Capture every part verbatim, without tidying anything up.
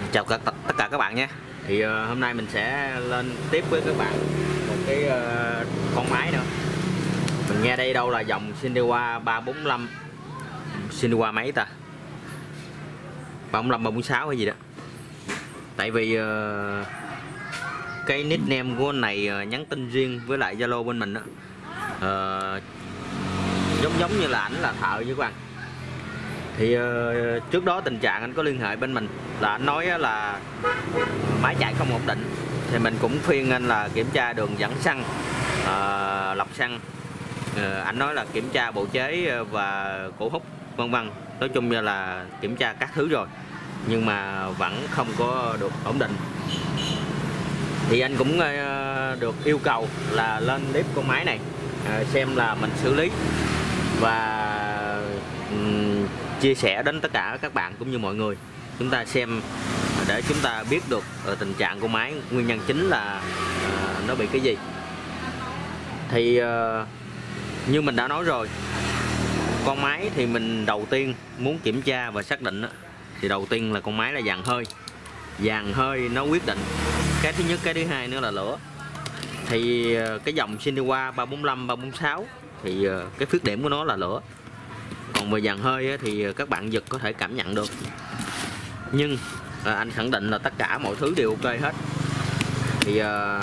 Chào các tất cả các bạn nhé. Thì uh, hôm nay mình sẽ lên tiếp với các bạn một cái uh, con máy nữa. Mình nghe đây đâu là dòng Shindewa ba bốn lăm, Shindewa mấy ta, ba bốn lăm ba bốn sáu hay gì đó. Tại vì uh, cái nickname của anh này uh, nhắn tin riêng với lại Zalo bên mình đó, uh, giống giống như là ảnh là thợ như các bạn. Thì uh, trước đó tình trạng anh có liên hệ bên mình là anh nói là máy chạy không ổn định, thì mình cũng khuyên anh là kiểm tra đường dẫn xăng, uh, lọc xăng. Uh, anh nói là kiểm tra bộ chế và cổ hút vân vân, nói chung như là kiểm tra các thứ rồi nhưng mà vẫn không có được ổn định. Thì anh cũng uh, được yêu cầu là lên clip con máy này uh, xem là mình xử lý và um, chia sẻ đến tất cả các bạn cũng như mọi người, chúng ta xem để chúng ta biết được uh, tình trạng của máy, nguyên nhân chính là uh, nó bị cái gì. Thì uh, như mình đã nói rồi, con máy thì mình đầu tiên muốn kiểm tra và xác định đó, thì đầu tiên là con máy là dàn hơi. Dàn hơi nó quyết định cái thứ nhất, cái thứ hai nữa là lửa. Thì uh, cái dòng Shindewa ba bốn lăm ba bốn sáu thì uh, cái khuyết điểm của nó là lửa. Còn về dàn hơi thì các bạn giật có thể cảm nhận được, nhưng à, anh khẳng định là tất cả mọi thứ đều ok hết. Thì à,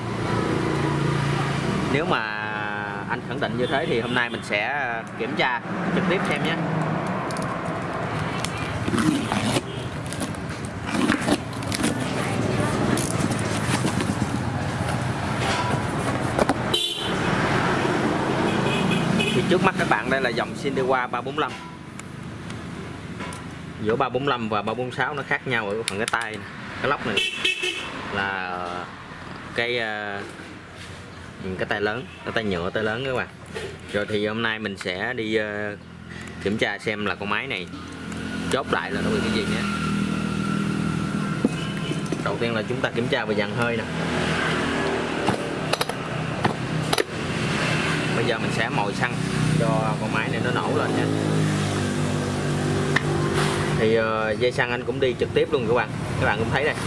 nếu mà anh khẳng định như thế thì hôm nay mình sẽ kiểm tra trực tiếp xem nhé. Thì trước mắt các bạn đây là dòng Shindewa ba bốn lăm. Giữa ba bốn lăm và ba bốn sáu nó khác nhau ở phần cái tay này, cái lốc này là cái cái tay lớn, cái tay nhựa, tay lớn các bạn. Rồi thì hôm nay mình sẽ đi kiểm tra xem là con máy này chốt lại là nó bị cái gì nhé. Đầu tiên là chúng ta kiểm tra về dàn hơi nè. Bây giờ mình sẽ mồi xăng cho con máy này nó nổ lên nha. Thì uh, dây xăng anh cũng đi trực tiếp luôn các bạn, các bạn cũng thấy đây.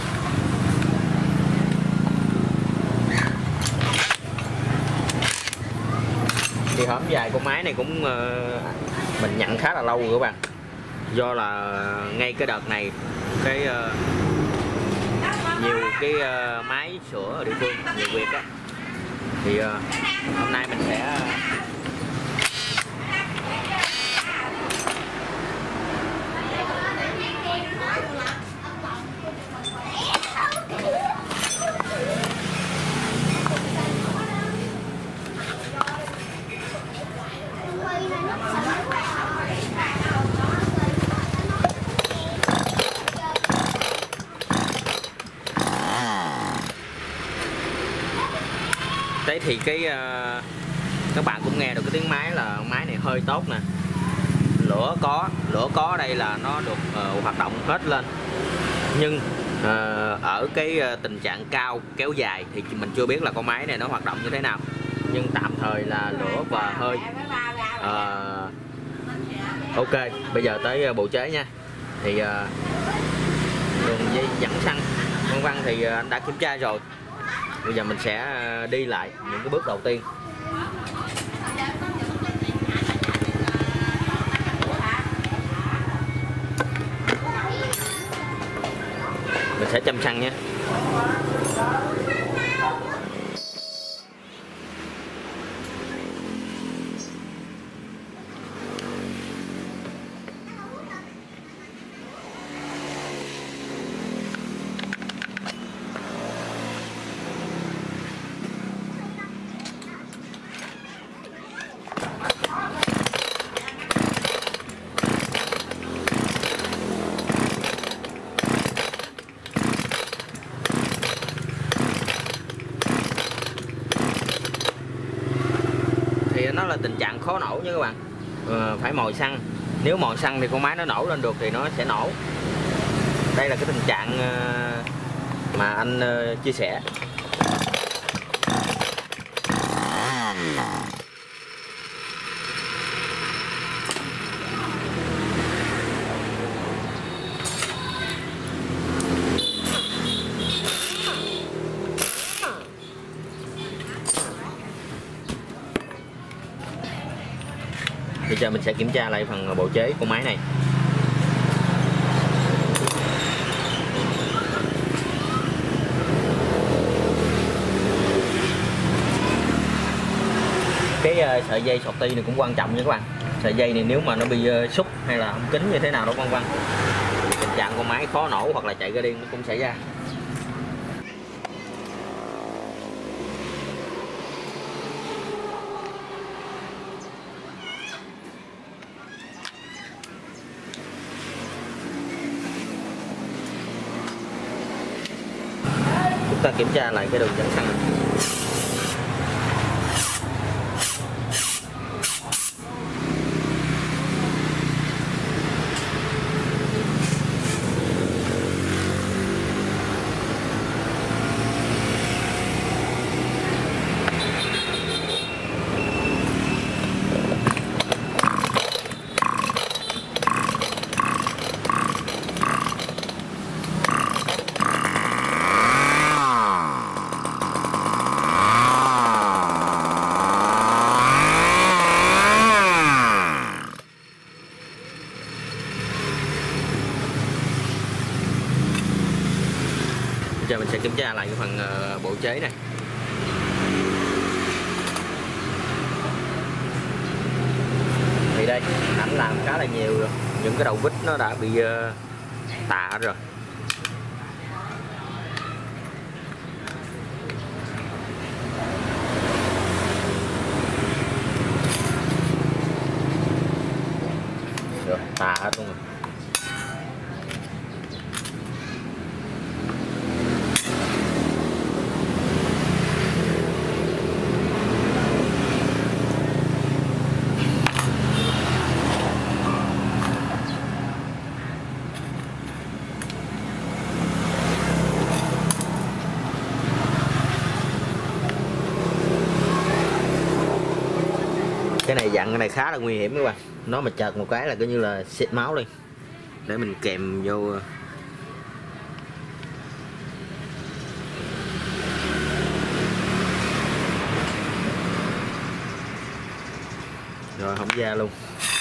Thì hõm dài con máy này cũng uh, mình nhận khá là lâu rồi các bạn, do là ngay cái đợt này cái uh, nhiều cái uh, máy sửa ở địa phương, nhiều việc á, thì uh, hôm nay mình sẽ đấy. Thì cái uh, các bạn cũng nghe được cái tiếng máy là máy này hơi tốt nè, lửa có lửa có ở đây là nó được uh, hoạt động hết lên, nhưng uh, ở cái uh, tình trạng cao kéo dài thì mình chưa biết là con máy này nó hoạt động như thế nào, nhưng tạm thời là lửa và hơi uh, ok. Bây giờ tới uh, bộ chế nha. Thì uh, đường dây dẫn xăng vân vân thì uh, anh đã kiểm tra rồi. Bây giờ mình sẽ đi lại những cái bước đầu tiên. Mình sẽ châm xăng nhé. Nó là tình trạng khó nổ nha các bạn, ờ, phải mồi xăng. Nếu mồi xăng thì con máy nó nổ lên được thì nó sẽ nổ. Đây là cái tình trạng mà anh chia sẻ. Giờ mình sẽ kiểm tra lại phần bộ chế của máy này. Cái uh, sợi dây sọt ti này cũng quan trọng nha các bạn. Sợi dây này nếu mà nó bị uh, xúc hay là không kính như thế nào đó vân vân, tình trạng con máy khó nổ hoặc là chạy ra điên nó cũng xảy ra. Chúng ta kiểm tra lại cái đường dẫn xăng. Giờ mình sẽ kiểm tra lại cái phần uh, bộ chế này. Thì đây, ảnh làm khá là nhiều rồi. Những cái đầu vít nó đã bị uh, tạ rồi. Rồi, tạ hết luôn rồi. Cái này dặn cái này khá là nguy hiểm các bạn. Nó mà chợt một cái là coi như là xịt máu liền. Để mình kèm vô. Rồi hỏng da luôn.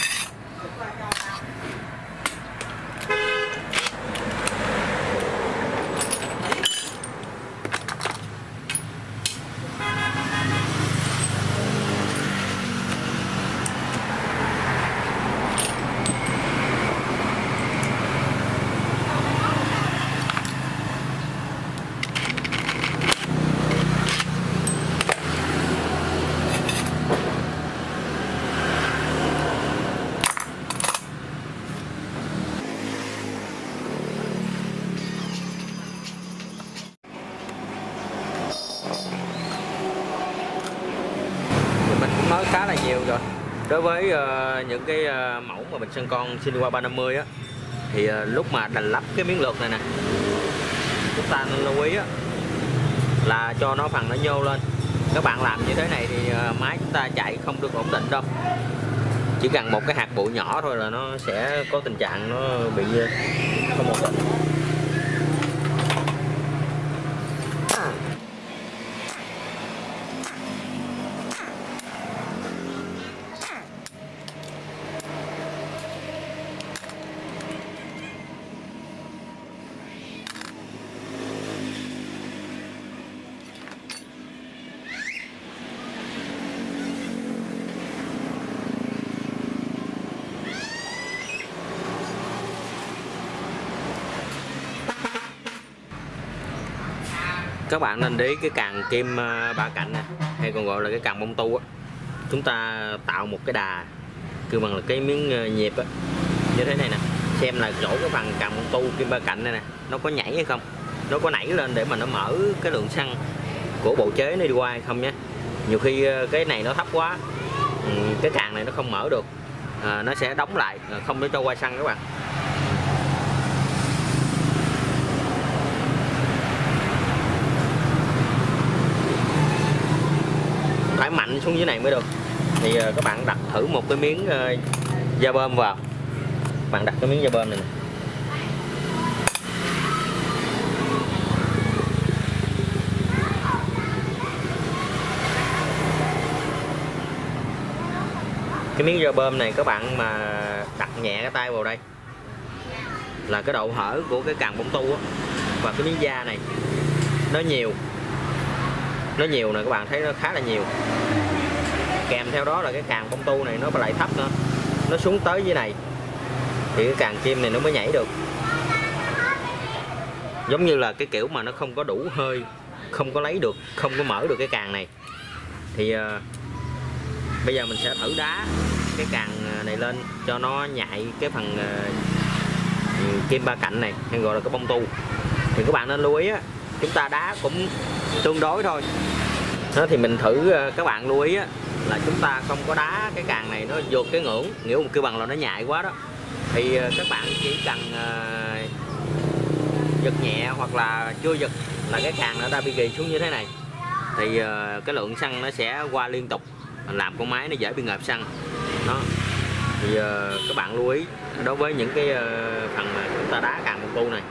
Mình cũng nói khá là nhiều rồi. Đối với uh, những cái uh, mẫu mà bình xăng con Shinwa ba năm mươi á, thì uh, lúc mà đành lắp cái miếng lược này nè, chúng ta nên lưu ý á, là cho nó phần nó nhô lên. Các bạn làm như thế này thì uh, máy chúng ta chạy không được ổn định đâu. Chỉ cần một cái hạt bụi nhỏ thôi là nó sẽ có tình trạng nó bị uh, không ổn định. Các bạn nên để ý cái càng kim ba cạnh này, hay còn gọi là cái càng bông tu á, chúng ta tạo một cái đà kêu bằng là cái miếng nhịp á, như thế này nè, xem là chỗ cái phần càng bông tu kim ba cạnh này nè nó có nhảy hay không, nó có nảy lên để mà nó mở cái lượng xăng của bộ chế nó đi qua hay không nhé. Nhiều khi cái này nó thấp quá, cái càng này nó không mở được, à, nó sẽ đóng lại không để cho qua xăng các bạn. Phải mạnh xuống dưới này mới được. Thì các bạn đặt thử một cái miếng da bơm vào, bạn đặt cái miếng da bơm này nè. Cái miếng rơ bơm này các bạn mà đặt nhẹ cái tay vào đây là cái độ hở của cái càng bông tu á, và cái miếng da này nó nhiều, nó nhiều nè, các bạn thấy nó khá là nhiều. Kèm theo đó là cái càng bông tu này nó lại thấp nữa, nó xuống tới dưới này thì cái càng kim này nó mới nhảy được. Giống như là cái kiểu mà nó không có đủ hơi, không có lấy được, không có mở được cái càng này. Thì uh, bây giờ mình sẽ thử đá cái càng này lên cho nó nhạy cái phần uh, kim ba cạnh này, hay gọi là cái bông tu. Thì các bạn nên lưu ý á, chúng ta đá cũng tương đối thôi. Đó, thì mình thử, các bạn lưu ý á, là chúng ta không có đá cái càng này nó vượt cái ngưỡng, nghĩa một kêu bằng là nó nhạy quá đó. Thì các bạn chỉ cần uh, giật nhẹ hoặc là chưa giật là cái càng nó đã bị ghi xuống như thế này, thì uh, cái lượng xăng nó sẽ qua liên tục, làm con máy nó dễ bị ngợp xăng. Đó, thì uh, các bạn lưu ý đối với những cái uh, phần mà chúng ta đá càng bông tu này.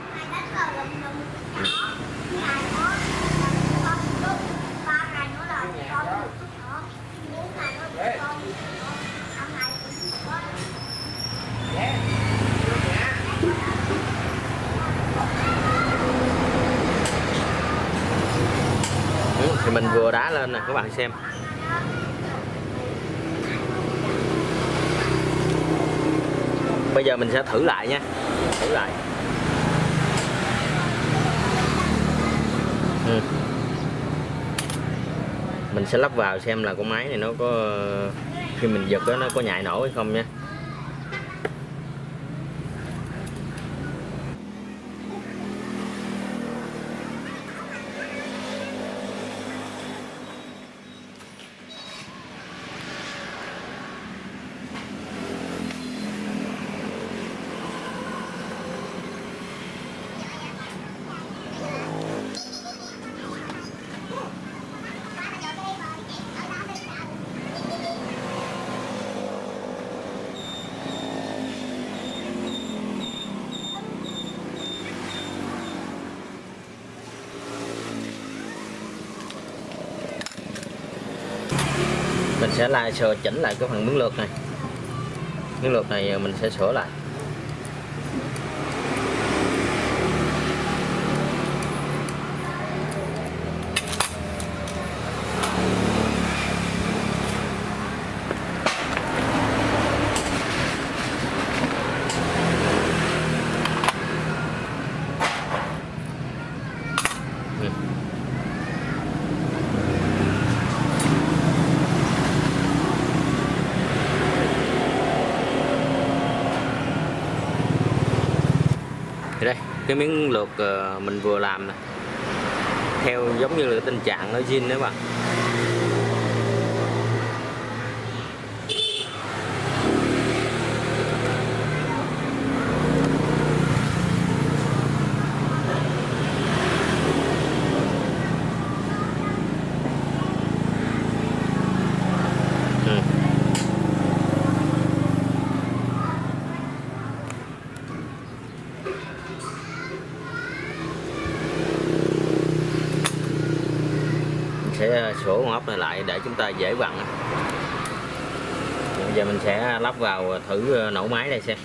Thì mình vừa đá lên nè các bạn xem. Bây giờ mình sẽ thử lại nha, thử lại. Ừ. Mình sẽ lắp vào xem là con máy này nó có, khi mình giật đó, nó có nhạy nổ hay không nha. Mình sẽ là sửa chỉnh lại cái phần miếng lược này. Miếng lược này mình sẽ sửa lại. Thì đây, cái miếng lược mình vừa làm nè, theo giống như là cái tình trạng nó zin đấy bạn. Sẽ sửa con ốc này lại để chúng ta dễ vặn. Bây giờ mình sẽ lắp vào thử nổ máy đây xem.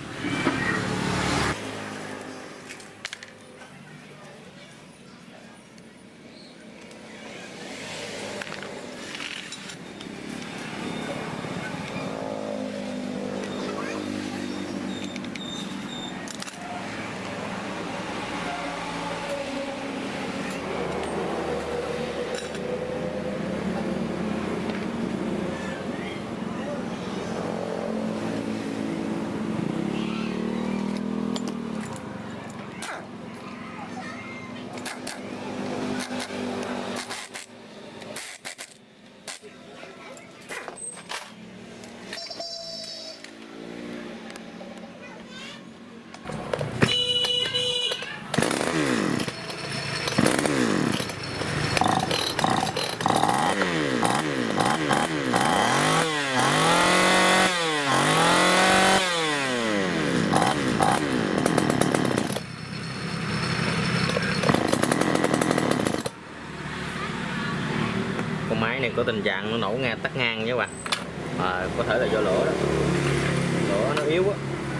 Con máy này có tình trạng nó nổ ngang tắt ngang nha các bạn. à, có thể là do lửa đó, lửa nó yếu á.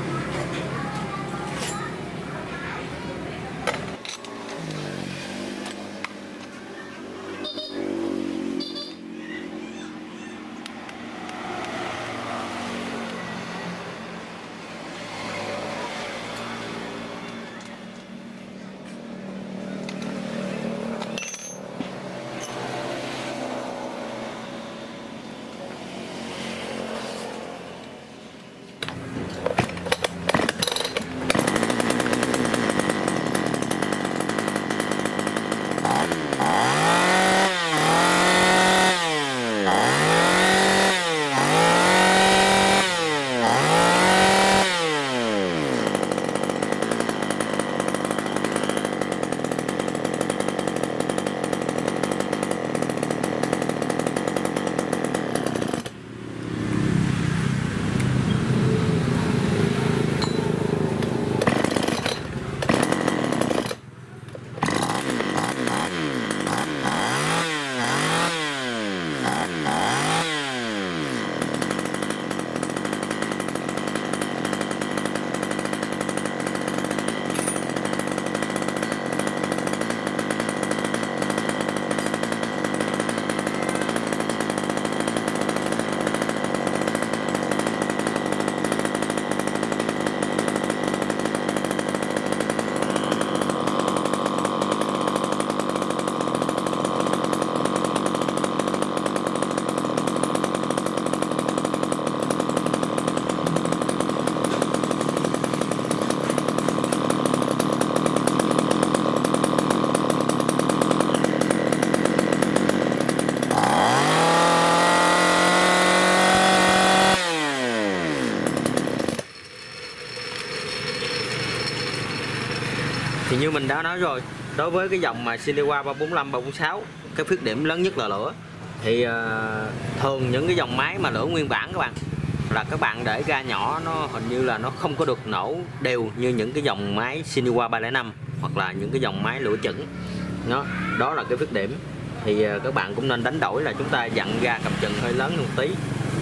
Thì như mình đã nói rồi, đối với cái dòng mà Cinewa ba bốn lăm, ba bốn sáu, cái khuyết điểm lớn nhất là lửa. Thì uh, thường những cái dòng máy mà lửa nguyên bản các bạn, là các bạn để ga nhỏ nó hình như là nó không có được nổ đều như những cái dòng máy Cinewa ba không năm hoặc là những cái dòng máy lửa chững. Đó, đó là cái khuyết điểm. Thì uh, các bạn cũng nên đánh đổi là chúng ta dặn ga cầm chừng hơi lớn hơn một tí.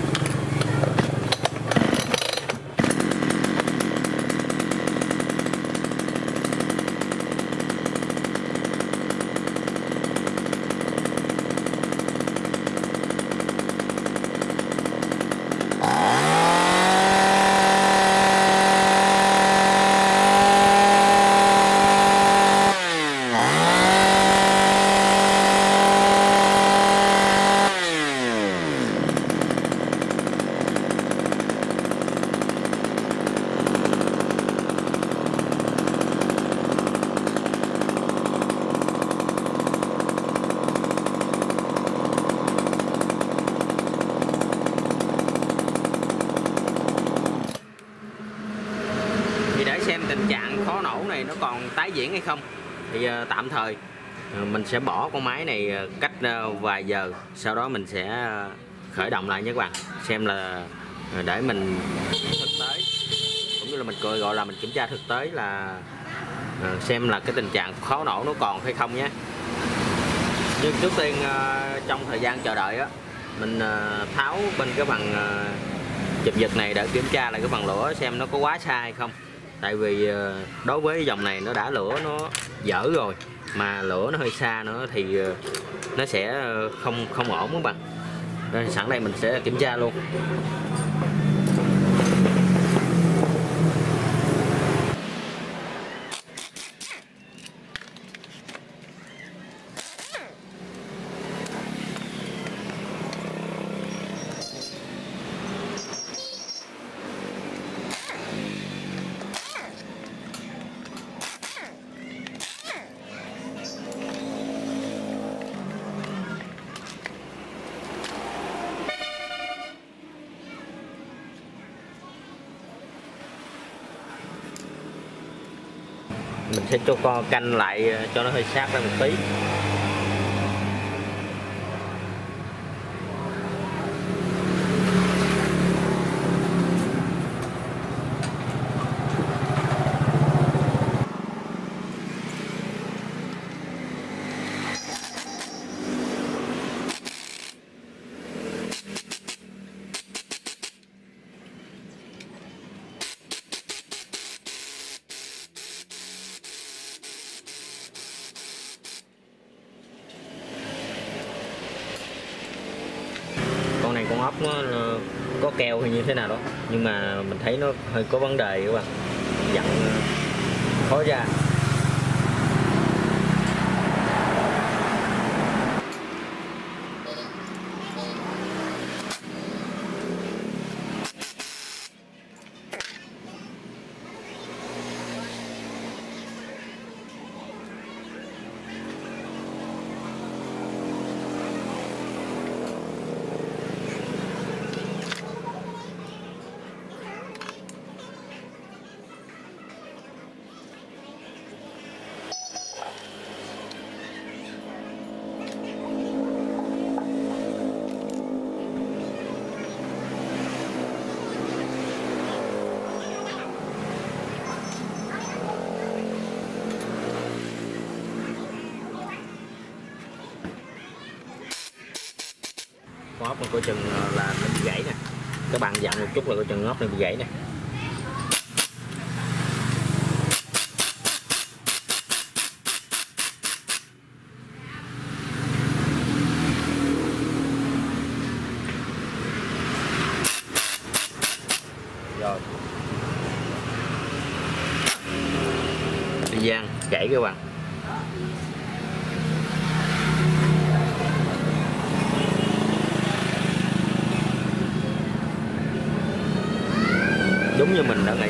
Tình trạng khó nổ này nó còn tái diễn hay không thì uh, tạm thời uh, mình sẽ bỏ con máy này uh, cách uh, vài giờ, sau đó mình sẽ uh, khởi động lại nhé các bạn, xem là uh, để mình thực tế cũng như là mình gọi là mình kiểm tra thực tế là uh, xem là cái tình trạng khó nổ nó còn hay không nhé. Nhưng trước tiên uh, trong thời gian chờ đợi á, mình uh, tháo bên cái bằng uh, chụp giật này để kiểm tra lại cái bằng lửa xem nó có quá xa hay không. Tại vì đối với dòng này nó đã lửa nó dở rồi, mà lửa nó hơi xa nữa thì nó sẽ không không ổn các bạn. Nên sẵn đây mình sẽ kiểm tra luôn. Mình sẽ cho con canh lại cho nó hơi sát ra một tí. móc nó, nó có keo hay như thế nào đó, nhưng mà mình thấy nó hơi có vấn đề các bạn, dặn khó ra. Con ốc này coi chừng là nó bị gãy nè, các bạn dặn một chút là coi chừng ốc này bị gãy nè. Rồi đi gian gãy các bạn. Đúng như mình đã nghĩ.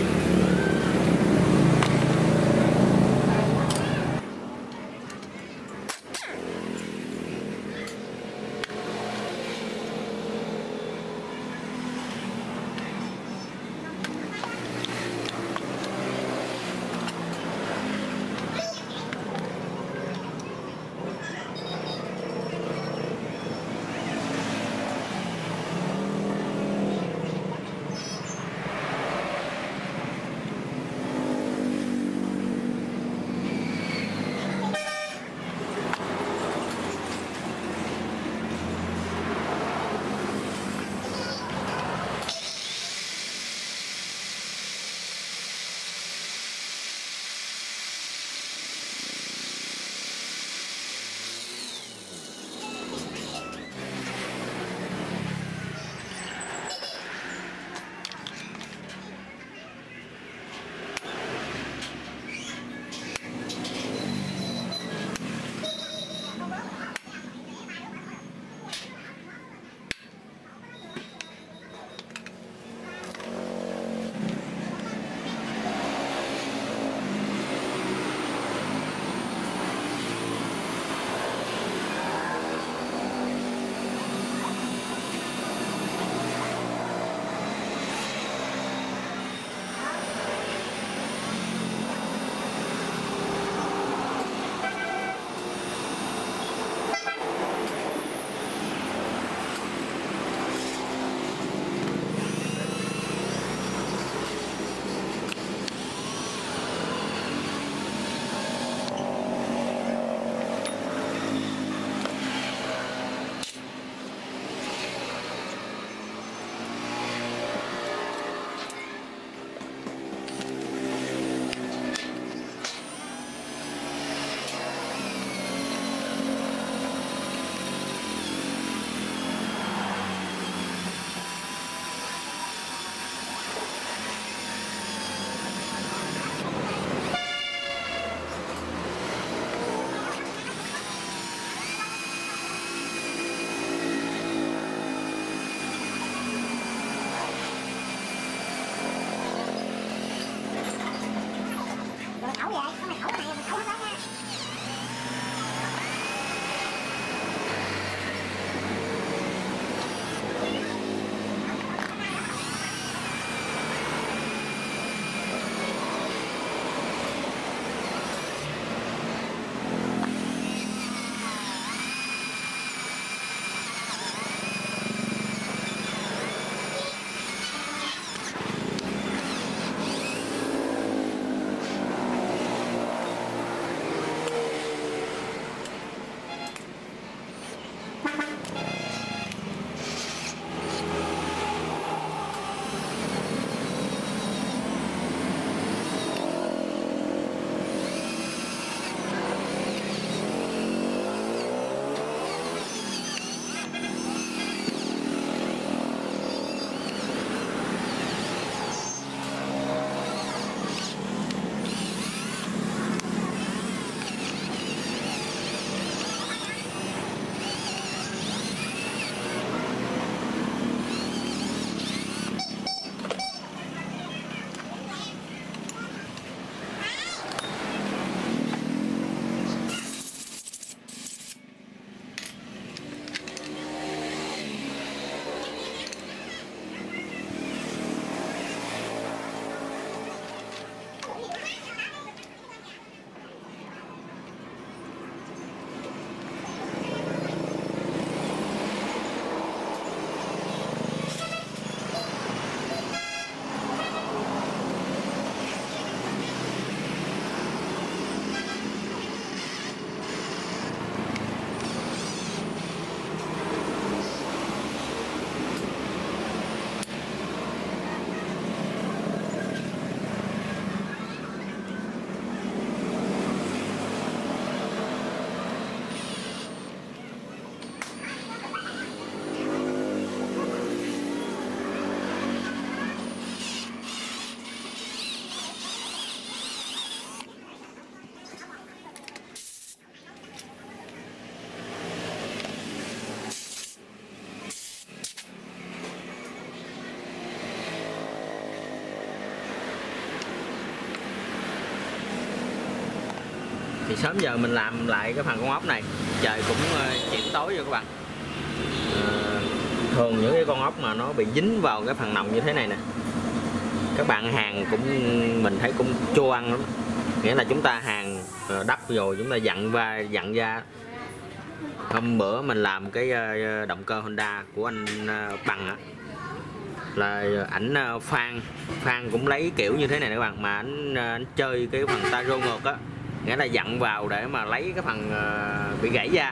Thì sớm giờ mình làm lại cái phần con ốc này, trời cũng chuyển tối rồi các bạn. À, thường những cái con ốc mà nó bị dính vào cái phần nòng như thế này nè, các bạn hàng cũng mình thấy cũng chua ăn lắm. Nghĩa là chúng ta hàng đắp rồi chúng ta dặn va dặn ra. Hôm bữa mình làm cái động cơ Honda của anh Bằng á, là ảnh Phan Phan cũng lấy kiểu như thế này các bạn, mà ảnh, ảnh chơi cái phần taro ngược á, nghĩa là dặn vào để mà lấy cái phần bị gãy ra.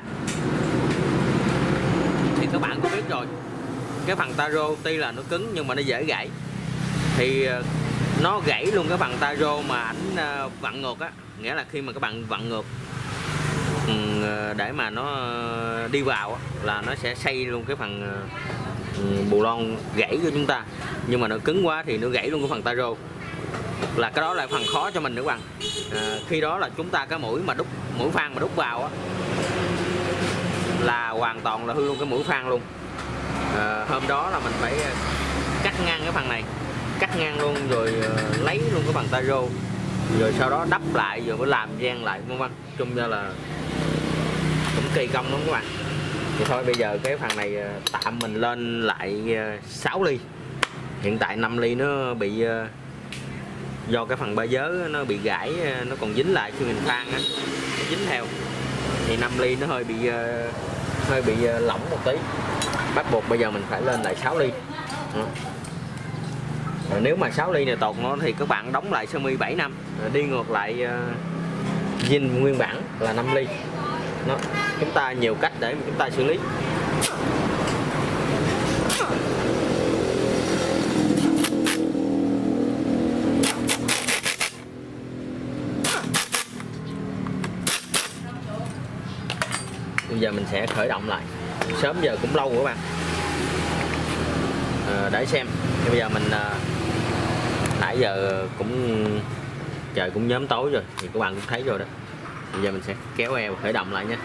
Thì các bạn cũng biết rồi, cái phần taro tuy là nó cứng nhưng mà nó dễ gãy. Thì nó gãy luôn cái phần taro mà ảnh vặn ngược á, nghĩa là khi mà các bạn vặn ngược để mà nó đi vào là nó sẽ xây luôn cái phần bù lon gãy của chúng ta. Nhưng mà nó cứng quá thì nó gãy luôn cái phần taro, là cái đó là phần khó cho mình nữa các bạn. À, khi đó là chúng ta cái mũi mà đúc mũi phan mà đúc vào á, là hoàn toàn là hư luôn cái mũi phan luôn. À, hôm đó là mình phải cắt ngang cái phần này, cắt ngang luôn rồi lấy luôn cái phần taro, rồi sau đó đắp lại rồi mới làm gian lại vân vân. Chung ra là cũng kỳ công lắm các bạn. Thì thôi bây giờ cái phần này tạm mình lên lại sáu ly. Hiện tại năm ly nó bị do cái phần ba vớ nó bị gãy, nó còn dính lại khi mình phan á, nó dính theo. Thì năm ly nó hơi bị hơi bị lỏng một tí. Bắt buộc bây giờ mình phải lên lại sáu ly. Đó. Rồi nếu mà sáu ly này tột nó thì các bạn đóng lại sơ mi bảy năm, đi ngược lại uh, zin nguyên bản là năm ly. Đó. Chúng ta nhiều cách để chúng ta xử lý. Bây giờ mình sẽ khởi động lại. Sớm giờ cũng lâu rồi các bạn. À, để xem. Thì bây giờ mình à, nãy giờ cũng trời cũng nhóm tối rồi thì các bạn cũng thấy rồi đó. Bây giờ mình sẽ kéo eo khởi động lại nhé.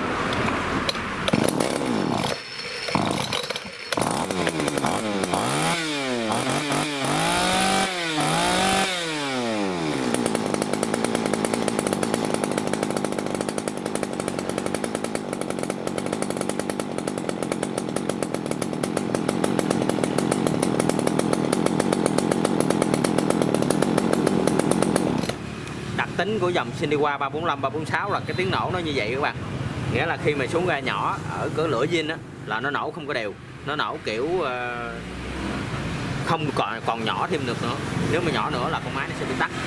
Tính của dòng Sindewa ba bốn lăm, ba bốn sáu là cái tiếng nổ nó như vậy các bạn. Nghĩa là khi mà xuống ga nhỏ ở cửa lửa zin á là nó nổ không có đều, nó nổ kiểu uh, không còn còn nhỏ thêm được nữa. Nếu mà nhỏ nữa là con máy nó sẽ bị tắt.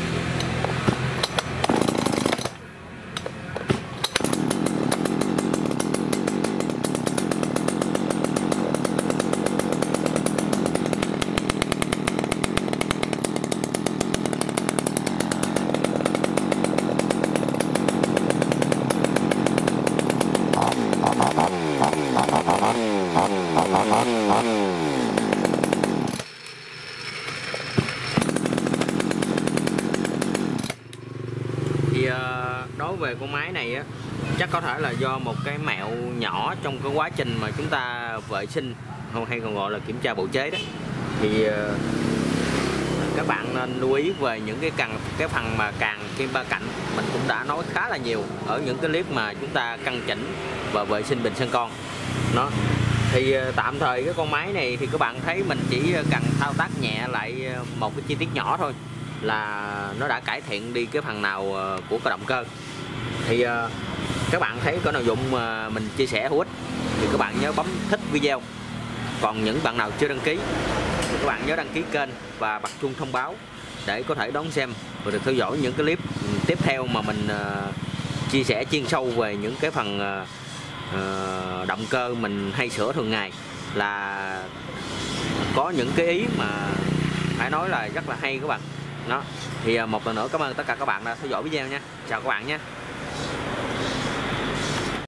Thì đối về con máy này á, chắc có thể là do một cái mẹo nhỏ trong cái quá trình mà chúng ta vệ sinh, không hay còn gọi là kiểm tra bộ chế đó. Thì các bạn nên lưu ý về những cái cần cái phần mà càng kim ba cạnh, mình cũng đã nói khá là nhiều ở những cái clip mà chúng ta căn chỉnh và vệ sinh bình xăng con. Nó thì tạm thời cái con máy này thì các bạn thấy mình chỉ cần thao tác nhẹ lại một cái chi tiết nhỏ thôi là nó đã cải thiện đi cái phần nào của cái động cơ. Thì các bạn thấy có nội dung mà mình chia sẻ hữu ích thì các bạn nhớ bấm thích video. Còn những bạn nào chưa đăng ký thì các bạn nhớ đăng ký kênh và bật chuông thông báo để có thể đón xem và được theo dõi những cái clip tiếp theo mà mình uh, chia sẻ chuyên sâu về những cái phần uh, uh, động cơ mình hay sửa thường ngày. Là có những cái ý mà phải nói là rất là hay các bạn. Đó. Thì uh, một lần nữa cảm ơn tất cả các bạn đã theo dõi video nha. Chào các bạn nhé.